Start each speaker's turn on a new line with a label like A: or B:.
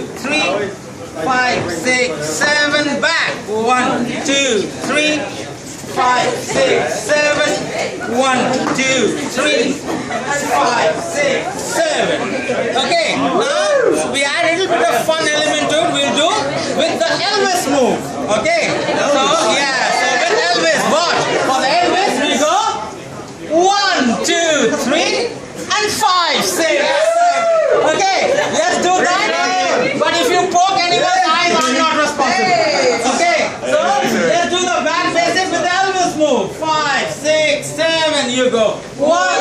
A: 2, 3, 5, 6, 7, back. 1, 2, 3, 5, 6, 7. 1, 2, 3, 5, 6, 7. Okay, now we add a little bit of fun element to it. We'll do with the Elvis move. Okay, so yeah, so with Elvis, what? For the Elvis, we go 1, 2, 3, and 5, 6, 7. Okay, let's do that. But if you poke anyone's eyes, I'm not responsible. Okay, so let's do the back basic with the Elvis move. 5, 6, 7. You go 1.